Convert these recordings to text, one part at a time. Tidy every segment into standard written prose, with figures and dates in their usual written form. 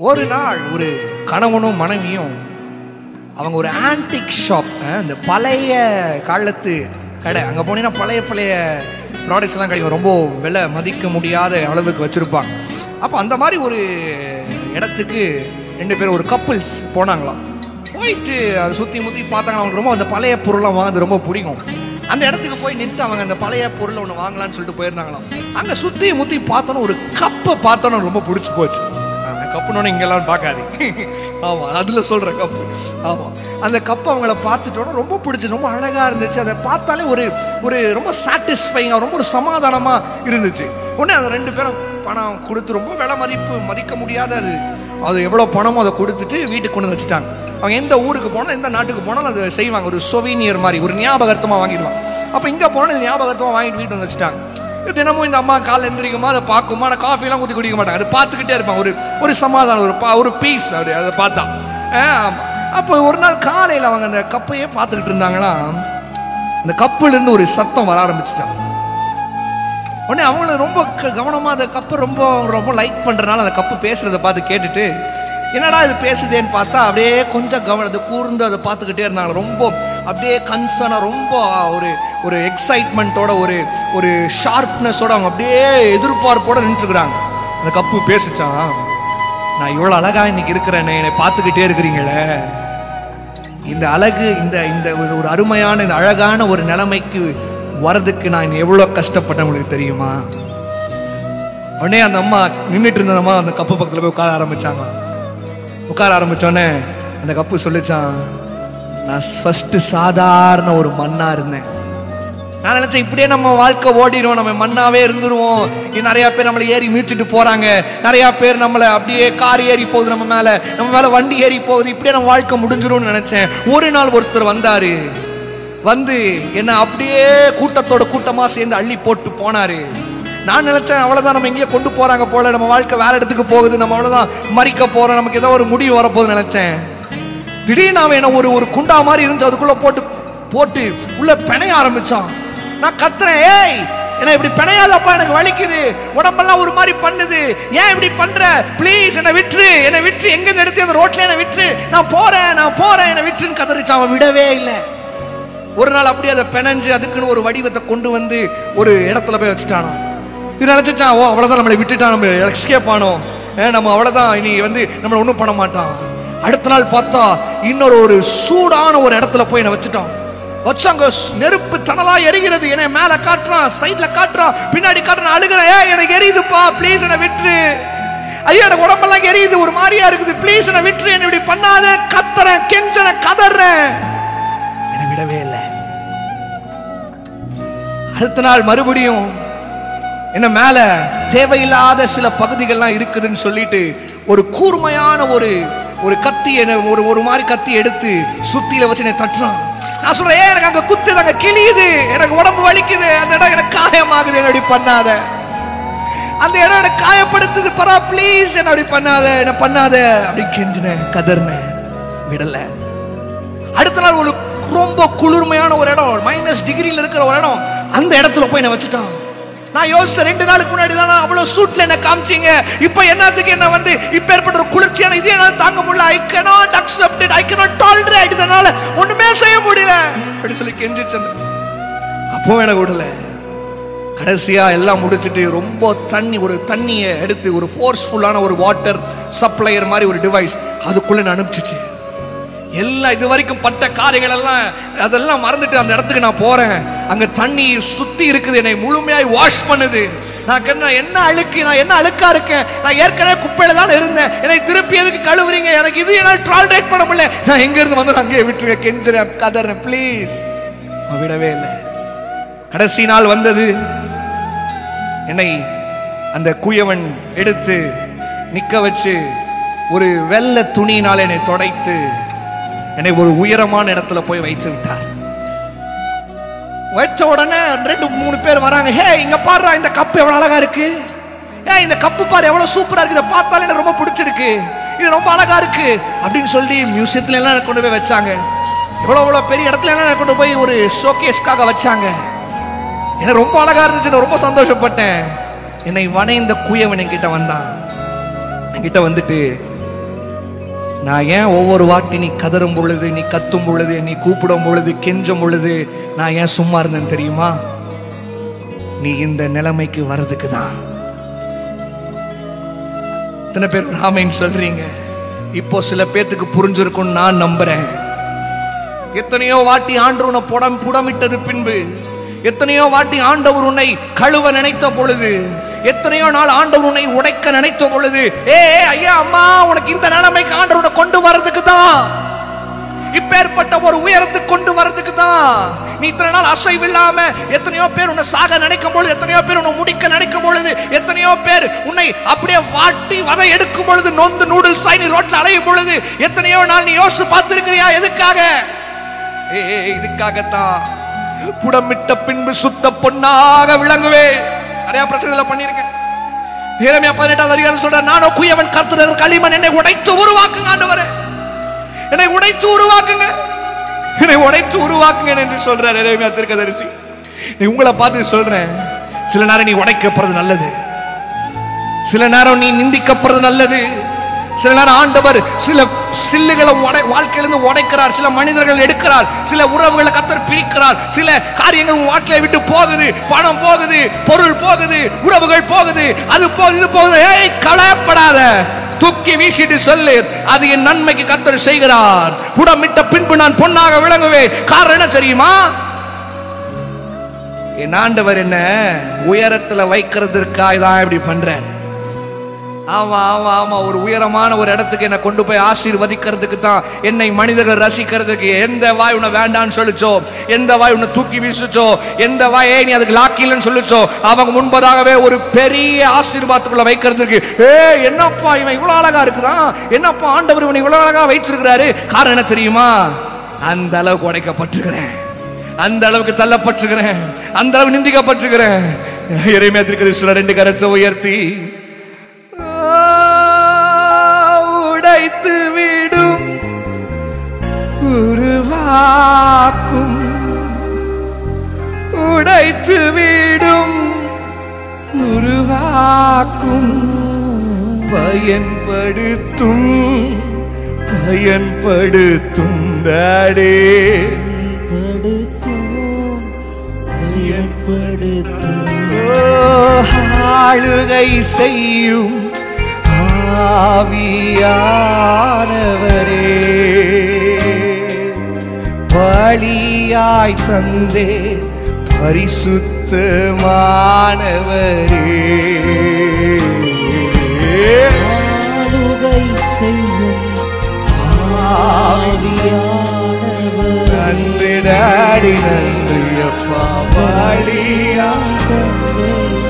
ஒரு நாள் ஒரு கணவனும் மனைவியும் அவங்க ஒரு ஆன்டிக் ஷாப், இந்த பழைய காலத்து கடை, அங்கே போனீங்கன்னா பழைய பழைய ப்ராடக்ட்ஸ் எல்லாம் கிடைக்கும், ரொம்ப விலை மதிக்க முடியாத அளவுக்கு வச்சுருப்பாங்க. அப்போ அந்த மாதிரி ஒரு இடத்துக்கு ரெண்டு பேரும் ஒரு கப்புள்ஸ் போனாங்களாம். போயிட்டு அதை சுற்றி முற்றி பார்த்தாங்க. அவங்களுக்கு ரொம்ப அந்த பழைய பொருள்லாம் வாங்குறது ரொம்ப பிடிக்கும். அந்த இடத்துக்கு போய் நின்று அவங்க அந்த பழைய பொருளை ஒன்று வாங்கலான்னு சொல்லிட்டு போயிருந்தாங்களாம். அங்கே சுற்றி முற்றி பார்த்தோன்னு ஒரு கப்பை பார்த்தோன்னு ரொம்ப பிடிச்சி போச்சு. கப்புனோன்னு இங்கெல்லாம் பார்க்காது. ஆமாம், அதில் சொல்கிற கப்பு. ஆமாம், அந்த கப்பை அவங்கள பார்த்துட்டோன்னா ரொம்ப பிடிச்சி, ரொம்ப அழகாக இருந்துச்சு. அதை பார்த்தாலே ஒரு ஒரு ரொம்ப சாட்டிஸ்ஃபைங்காக, ரொம்ப ஒரு சமாதானமாக இருந்துச்சு. உடனே அந்த ரெண்டு பேரும் பணம் கொடுத்து, ரொம்ப விலை மதிக்க முடியாத அது எவ்வளோ பணமோ அதை கொடுத்துட்டு வீட்டுக்கு கொண்டு வச்சுட்டாங்க. அவங்க எந்த ஊருக்கு போனாலும் எந்த நாட்டுக்கு போனாலும் அதை செய்வாங்க. ஒரு சொவீனியர் மாதிரி, ஒரு ஞாபகார்த்தமாக வாங்கிடுவாங்க. அப்போ இங்கே போனால் இது ஞாபகார்த்தமாக வாங்கிட்டு வீட்டு வந்து வச்சுட்டாங்க. தினமும் இந்த அம்மா காலை எந்திரிக்குமா அதை பார்க்குமா, ஆனால் காஃபிலாம் ஊற்றி குடிக்க மாட்டாங்க, அதை பார்த்துக்கிட்டே இருப்பாங்க. ஒரு சமாதானம், ஒரு பீஸ் அப்படி அதை பார்த்தா. அப்போ ஒரு நாள் காலையில் அவங்க அந்த கப்பையே பார்த்துக்கிட்டு இருந்தாங்களா, அந்த கப்புலேருந்து ஒரு சத்தம் வர ஆரம்பிச்சுட்டாங்க. உடனே அவங்கள ரொம்ப கவனமாக அந்த கப்பை ரொம்ப லைக் பண்ணுறதுனால அந்த கப்பு பேசுகிறத பார்த்து கேட்டுட்டு, என்னடா இது பேசுதேன்னு பார்த்தா அப்படியே கொஞ்சம் அதை கூர்ந்து அதை பார்த்துக்கிட்டே இருந்தாங்க. ரொம்ப அப்படியே கன்சர்னாக, ரொம்ப ஒரு எக்ஸைட்மெண்ட்டோட, ஒரு ஷார்ப்னஸோட அவங்க அப்படியே எதிர்பார்ப்போடு நின்றுருக்குறாங்க. அந்த கப்பு பேசிச்சான், நான் இவ்வளோ அழகாக இன்னைக்கு இருக்கிறேன்னு என்னை பார்த்துக்கிட்டே இருக்கிறீங்களே, இந்த அழகு, இந்த ஒரு அருமையான இந்த அழகான ஒரு நிலைமைக்கு வரதுக்கு நான் எவ்வளோ கஷ்டப்பட்டேன் உங்களுக்கு தெரியுமா? உடனே அந்த அம்மா நின்றுட்டு இருந்ததம்மா அந்த கப்பு பக்கத்தில் போய் உட்கார ஆரம்பித்தோடனே அந்த கப்பு சொல்லிச்சான், நான் ஃபஸ்ட்டு சாதாரண ஒரு மண்ணாக இருந்தேன். நான் நினச்சேன் இப்படியே நம்ம வாழ்க்கை ஓடிடுவோம், நம்ம மண்ணாவே இருந்துருவோம். நிறையா பேர் நம்மளை ஏறி மீட்டுட்டு போகிறாங்க, நிறையா பேர் நம்மளை அப்படியே கார் ஏறி போகுது, நம்ம மேலே வண்டி ஏறி போகுது, இப்படியே நம்ம வாழ்க்கை முடிஞ்சிரும்னு நினச்சேன். ஒரு நாள் ஒருத்தர் வந்து என்ன அப்படியே கூட்டமாக சேர்ந்து அள்ளி போட்டு போனாரு. நான் நினைச்சேன் அவ்வளோதான், நம்ம எங்கேயோ கொண்டு போகிறாங்க போல, நம்ம வாழ்க்கை வேற இடத்துக்கு போகுது, நம்ம அவ்வளோதான் மறிக்க போகிறோம், நமக்கு ஏதோ ஒரு முடிவு வரப்போகுதுன்னு நினச்சேன். திடீர்னு அவன் என்ன ஒரு குண்டா மாதிரி இருந்துச்சு, அதுக்குள்ளே போட்டு உள்ள பிணைய ஆரம்பிச்சான். நான் கத்துறேன், ஏய் என்ன இப்படி பிணையாதப்பா, எனக்கு வலிக்குது, உடம்பெல்லாம் ஒரு மாதிரி பண்ணுது, ஏன் இப்படி பண்ற, ப்ளீஸ் என்னை விட்டுரு, எங்க எடுத்து அந்த ரோட்ல என்னை விட்டுரு, நான் போறேன் என்னை விட்டுருன்னு கதறிச்சான். அவன் விடவே இல்லை. ஒரு நாள் அப்படியே அதை பிணைஞ்சு அதுக்குன்னு ஒரு வடிவத்தை கொண்டு வந்து ஒரு இடத்துல போய் வச்சுட்டானா. இது நினைச்சான், அவ்வளோதான் நம்மளை விட்டுட்டான், நம்ம எஸ்கேப் ஆனோம், நம்ம அவ்வளோதான், இனி நம்மளை ஒன்றும் பண்ண மாட்டான். அடுத்த நாள் பார்த்தா இன்னொரு ஒரு சூடான ஒரு இடத்துல போய் என்னை வச்சாங்க. நெருப்பு தணலா எரிகிறது, என்னை மேலே காட்டுறான், சைட்ல காட்டுறான், பின்னாடி காட்டுறான், அழுகிறேன், எனக்கு எரியுதுப்பா, ப்ளீஸ் என்னை விட்டுரு, ஐயா எனக்கு உடம்பெல்லாம் எரியுது, ஒரு மாதிரியா இருக்குது, ப்ளீஸ் என்னை விட்டுரு, என்னை இப்படி பண்ணாத, கத்துறேன், கெஞ்சறேன், கதறேன், என்னை விடவே இல்லை. அடுத்த நாள் மறுபடியும் என்ன மேல தேவையில்லாத சில பகுதிகள்லாம் இருக்குதுன்னு சொல்லிட்டு ஒரு கூர்மையான ஒரு கத்தி, ஒரு மாதிரி கத்தி எடுத்து சுத்தியில வச்சு என்னை தட்டுறான். நான் சொல்றேன், எனக்கு அங்க குத்துது, அங்க கிளியுது, எனக்கு உடம்பு வலிக்குது, அந்த இடம் எனக்கு காயமாகுது, என்னடி பண்ணாத, அந்த இடம் எனக்கு காயப்படுத்துது, பரா ப்ளீஸ் என்ன பண்ணாத அப்படி கெஞ்சினேன், கதர்னேன், விடல. அடுத்த நாள் ஒரு ரொம்ப குளிர்மையான ஒரு இடம், -டிகிரியில் இருக்கிற ஒரு இடம், அந்த இடத்துல போய் என்ன வச்சுட்டான். நான் யோசிச்சேன், 2 நாளுக்கு முன்னாடி தான் அவ்வளவு சூட்ல என்ன காமிச்சீங்க, இப்ப என்னத்துக்கு என்ன இப்ப ஏற்பட்ட ஒரு குளிர்ச்சியான இது என்னால தாங்க முடியல, I cannot accept it, I cannot tolerate, இதனால ஒண்ணுமே செய்ய முடியல அப்படி சொல்லி கெஞ்சிச்சேன். அப்போ எனக்கு விடல. கடைசியா எல்லாம் முடிச்சுட்டு ரொம்ப ஒரு தண்ணியை எடுத்து ஒரு ஃபோர்ஸ்ஃபுல்லான ஒரு வாட்டர் சப்ளையர் மாதிரி ஒரு டிவைஸ் அதுக்குள்ள நான் அனுப்பிச்சிச்சு. எல்லாம் இது வரைக்கும் பட்ட காரியங்கள் அதெல்லாம் மறந்துட்டு அந்த இடத்துக்கு நான் போறேன். அங்க தண்ணி சுத்தி இருக்குது, என்னை முழுமையாய் வாஷ் பண்ணுது. நான் என்ன அழுக்கா இருக்கேன், நான் ஏற்கனவே குப்பையில தான் இருந்தேன், என்னை திருப்பி எதுக்கு கழுவுறீங்க, எனக்கு இது என்னால் டாலரேட் பண்ண முடியல, நான் எங்க இருந்து வந்து அங்கேயே விட்டுருங்க, கெஞ்சுறேன், கதறேன், ப்ளீஸ். விடவே இல்லை. கடைசி நாள் வந்தது. என்னை அந்த குயவன் எடுத்து நிக்க வச்சு ஒரு வெள்ளை துணியினால் என்னை துடைத்து என்னை ஒரு உயரமான இடத்துல போய் வைத்து விட்டார். வச்ச உடனே 2-3 பேர் வராங்க. ஹே இங்க பாரு, இந்த கப்பு எவ்வளவு அழகா இருக்கு, இந்த கப்பு பாரு எவ்வளவு சூப்பரா இருக்கு, இதை பார்த்தாலே எனக்கு ரொம்ப பிடிச்சிருக்கு, இது ரொம்ப அழகா இருக்கு அப்படின்னு சொல்லி மியூசியத்துல எல்லாம் கொண்டு போய் வச்சாங்க. எவ்வளவு பெரிய இடத்துல எல்லாம் கொண்டு போய் ஒரு ஷோகேஸ்க்காக வச்சாங்க. எனக்கு ரொம்ப அழகா இருந்துச்சு, ரொம்ப சந்தோஷப்பட்டேன். என்னை வணைந்த குயவன் என்கிட்ட வந்தான். என்கிட்ட வந்துட்டு, நான் ஏன் ஒவ்வொரு வாட்டி நீ கதறும் பொழுது, நீ கத்தும் பொழுது, நீ கூப்பிடும் பொழுது, கெஞ்சும் பொழுது நான் ஏன் சும்மா இருந்தேன் தெரியுமா? நீ இந்த நிலைமைக்கு வர்றதுக்கு தான். எத்தனை பேர் ஆமென் சொல்றீங்க? இப்போ சில பேத்துக்கு புரிஞ்சிருக்கும் நான் நம்புறேன். எத்தனையோ வாட்டி ஆண்டவர் உன்னை புடமிட்டது பின்பு, எத்தனையோ வாட்டி ஆண்டவர் உன்னை கழுவ நினைத்த பொழுது, எத்தனையோ நாள் ஆண்டவர் உன்னை உடைக்க நினைத்த பொழுது, ஐயா அம்மா உனக்கு இந்த நிலைமைக்கு ஆண்டவரை கொண்டு வர்றதுக்கு தான், இப்பேற்பட்ட ஒரு உயரத்துக்கு கொண்டு வர்றதுக்கு தான். நீ இத்தனை நாள் அசைவில்லாம எத்தனையோ பேர் உன்னை சாக நினைக்கும் பொழுது, எத்தனையோ பேர் உன்னை முடிக்க நினைக்கும் பொழுது, எத்தனையோ பேர் உன்னை அப்படியே வாட்டி வதை எடுக்கும் பொழுது, நொந்து நூடுல்ஸ் ஆகி நீ ரோட்ல அலையும் பொழுது, எத்தனையோ நாள் நீ யோசிச்சு பார்த்திருக்கிறியா? எதுக்காக? இதுக்காகத்தான். புடமிட்ட பின்பு சுத்த பொன்னாக விளங்குவே. நிறைய பிரச்சனைகளை பண்ணிருக்கேன். எரேமியா 18வது அதிகாரம் சொல்ற, நானோ குயவன் கர்த்தர் களிமண், என்னை உடைத்து உருவாக்குங்க ஆண்டவரே, என்னை உடைத்து உருவாக்குங்க, என்னை உடைத்து உருவாக்குங்க என்று சொல்றார் எரேமியா தீர்க்கதரிசி. நீ உங்களை பார்த்து சொல்றேன், சில நேரம் நீ உடைக்கப்படுறது நல்லது, சில நேரம் நீ நிந்திக்கப்படுறது நல்லது. சில நேரம் ஆண்டவர் சில சில்லுகளை வாழ்க்கையிலிருந்து உடைக்கிறார், சில மனிதர்கள் எடுக்கிறார், சில உறவுகளை கர்த்தர் பிரிக்கிறார், சில காரியங்கள் வாழ்க்கையை விட்டு போகுது, பணம் போகுது, பொருள் போகுது, உறவுகள் போகுது, அது போகுது, இது போகுது. கவலைப்படாத, தூக்கி வீசிட்டு சொல்லு, அது என் நன்மைக்கு கர்த்தர் செய்கிறார். புடமிட்ட பின்பு நான் பொன்னாக விளங்குவேன். காரணம் என்ன தெரியுமா? என் ஆண்டவர் என்ன உயரத்துல வைக்கிறதுக்காக தான் இப்படி பண்றாரு. ஆமா ஆமா ஆமா, ஒரு உயரமான ஒரு இடத்துக்கு என்னை கொண்டு போய் ஆசீர்வதிக்கிறதுக்கு தான், என்னை மனிதர்கள் ரசிக்கிறதுக்கு. எந்த வாய் உன்னை வேண்டான்னு சொல்லிச்சோ, எந்த வாய் உன்னை தூக்கி வீசிச்சோ, எந்த வாய் நீ அதுக்கு லாக்கிலன்னு சொல்லிச்சோ, அவங்க முன்பதாகவே ஒரு பெரிய ஆசீர்வாதத்துக்குள்ள வைக்கிறதுக்கு, என்னப்பா இவன் இவ்வளவு அழகா இருக்கிறான், என்னப்பா ஆண்டவர் இவன் இவ்வளவு அழகா வைச்சிருக்கிறாரு. காரணம் என்ன தெரியுமா? அந்த அளவுக்கு உடைக்கப்பட்டிருக்கிறேன், அந்த அளவுக்கு தள்ளப்பட்டிருக்கிறேன், அந்த அளவு நிந்திக்கப்பட்டிருக்கிறேன். எரேமியா தீர்க்கதரிசி 2 கரத்தை உயர்த்தி, உடைத்து விடும் உருவாக்கும், உடைத்து விடும் உருவாக்கும், பயன்படுத்தும் பயன்படுத்தும் டாடே, பயன்படுத்தும் ஆளுகை செய்யும் ஆவியானவரே, பலியாய் தந்தே பரிசுத்தமானவரே, ஆளுகை செய்யும் ஆவியானவரே, நன்றி டாடி நன்றி அப்பா, பலியாய் தந்தே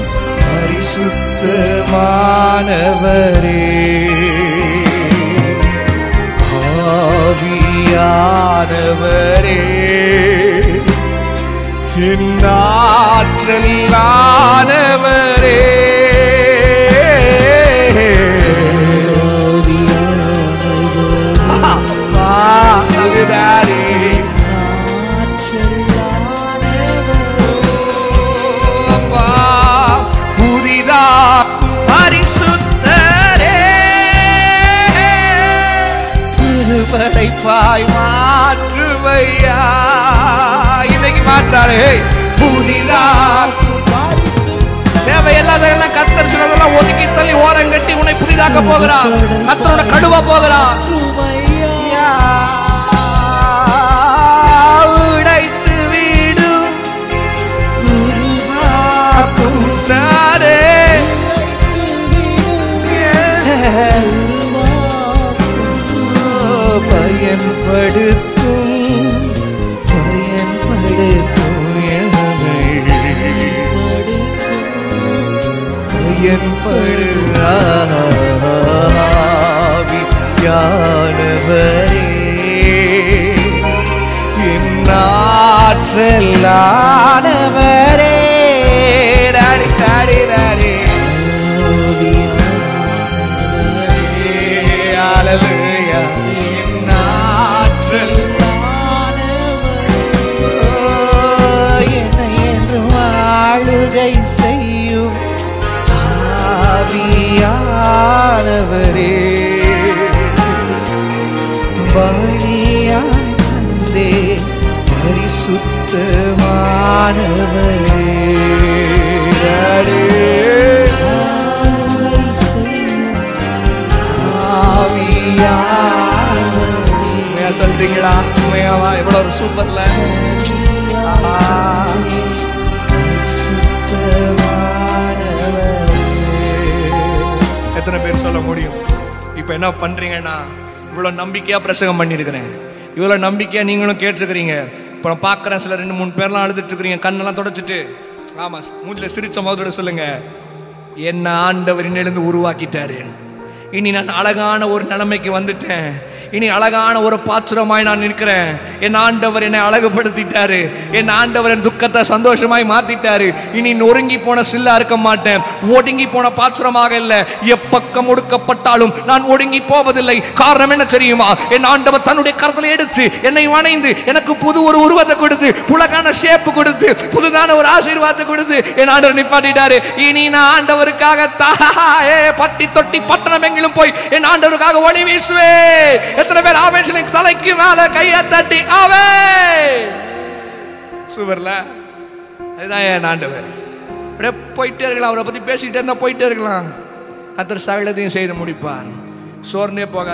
பரிசுத்தமானவரே, ஆவியானவரே, என் ஆற்றலானவரே, படைப்பாய் மாற்றுவையா. இன்னைக்கு மாற்றாரு, புதிதாக்கும் தேவையில்லாதெல்லாம் கர்த்தர் சொன்னதெல்லாம் ஒதுக்கி தள்ளி ஓரங்கட்டி உன்னை புதிதாக்க போகிறார். கர்த்தரோட கடுவ போகிறார். உடைத்து வீடும் உருவாக்கும் தாரே, பயன்படுத்தும் பயன்படுத்தும் பயன்படுயானவரே, என் ஆற்றலானவரே, டாடி டாடி டாடி, ஹல்லேலூயா, என்னை என்றும் ஆளுகை செய்யும் ஆவியானவரே, சொல்றீங்களா? உண்மையாவா? எவ்வளவு சூப்பர்ல. எத்தனை பேர் சொல்ல முடியும்? இப்ப என்ன பண்றீங்கன்னா, இவ்வளவு நம்பிக்கையா பிரசங்கம் பண்ணிருக்கிறேன், இவ்வளவு நம்பிக்கையா நீங்களும் கேட்டிருக்கிறீங்க. இப்ப நான் பாக்குறேன் சில 2-3 பேர்லாம் அழுதுட்டு இருக்கிறீங்க, கண்ணெல்லாம் தொடச்சிட்டு. ஆமா, மூஞ்சில சிரிச்ச மாதிரி சொல்லுங்க, என்ன ஆண்டவர் இன்னிலிருந்து உருவாக்கிட்டாரு. இனி நான் அழகான ஒரு நிலைமைக்கு வந்துட்டேன். இனி அழகான ஒரு பாத்திரமாய் நான் நிற்கிறேன். என் ஆண்டவர் என்னை அழகுபடுத்திட்டாரு. என் ஆண்டவர் என் துக்கத்தை சந்தோஷமாய் மாத்திட்டாரு. இனி நொறுங்கி போன சில்லா இருக்க மாட்டேன், ஒடுங்கி போன பாத்திரமாக இல்லை. எப்பக்கம் ஒடுக்கப்பட்டாலும் நான் ஒடுங்கி போவதில்லை. காரணம் என்ன தெரியுமா? என் ஆண்டவர் தன்னுடைய கரத்தில் எடுத்து என்னை வணைந்து எனக்கு புது ஒரு உருவத்தை கொடுத்து, புலகான ஷேப்பு கொடுத்து, புதுதான ஒரு ஆசீர்வாதத்தை கொடுத்து என் ஆண்டவர் நிப்பாட்டிட்டாரு. இனி நான் ஆண்டவருக்காக பட்டி தொட்டி பட்டணம் எங்கிலும் போய் என் ஆண்டவருக்காக ஒளி வீசுவே. எத்தனை பேர் ஆமென் சொல்லி தலைக்கு மேல கையை தட்டி ஆவே சுவர்ல? அதுதான் என் ஆண்டவர். அப்படியே போயிட்டே இருக்கலாம், அவரை பத்தி பேசிட்டே இருந்தா போயிட்டே இருக்கலாம். கர்த்தர் சகலத்தையும் செய்து முடிப்பார். சோர்ந்தே போக